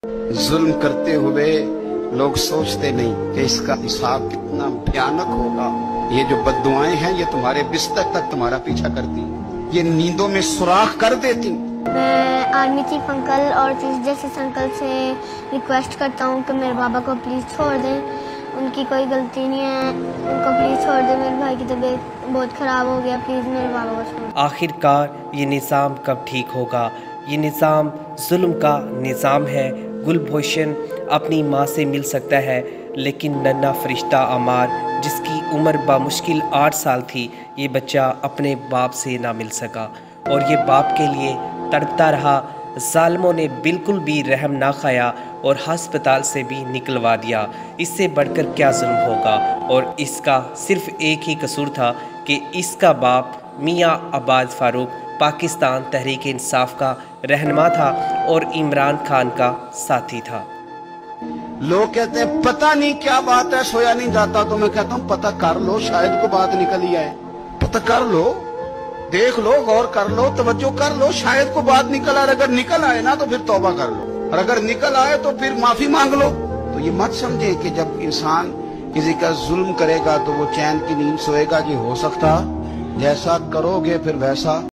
जुल्म करते हुए लोग सोचते नहीं कि इसका हिसाब कितना भयानक होगा। ये जो बद्दुआएं हैं ये तुम्हारे बिस्तर तक तुम्हारा पीछा करती, ये नींदों में सुराख कर देती। मैं आर्मी चीफ अंकल और चीफ जस्टिस अंकल से रिक्वेस्ट करता हूँ कि मेरे बाबा को प्लीज़ छोड़ दें, उनकी कोई गलती नहीं है, उनको प्लीज़ छोड़ दें। मेरे भाई की तबीयत बहुत ख़राब हो गया, प्लीज़ मेरे बाबा को छोड़ दें। आखिरकार ये निज़ाम कब ठीक होगा? ये निज़ाम जुल्म का निज़ाम है। गुलभूषण अपनी माँ से मिल सकता है, लेकिन नन्हा फरिश्ता अमार, जिसकी उम्र बामुश्किल 8 साल थी, ये बच्चा अपने बाप से ना मिल सका और ये बाप के लिए तड़पता रहा। ज़ालिमों ने बिल्कुल भी रहम ना खाया और हस्पताल से भी निकलवा दिया। इससे बढ़कर क्या जुल्म होगा? और इसका सिर्फ एक ही कसूर था कि इसका बाप मियाँ अब्बास फारूक पाकिस्तान तहरीक इंसाफ का रहनुमा था और इमरान खान का साथी था। लोग कहते हैं पता नहीं क्या बात है, सोया नहीं जाता। तो मैं कहता हूँ पता कर लो, शायद को बात निकल ही आए। पता कर लो, देख लो, गौर कर लो, तवज्जो कर लो, शायद को बात निकल आए। अगर निकल आए ना तो फिर तौबा कर लो, और अगर निकल आए तो फिर माफी मांग लो। तो ये मत समझे कि जब इंसान किसी का जुल्म करेगा तो वो चैन की नींद सोएगा। कि हो सकता जैसा करोगे फिर वैसा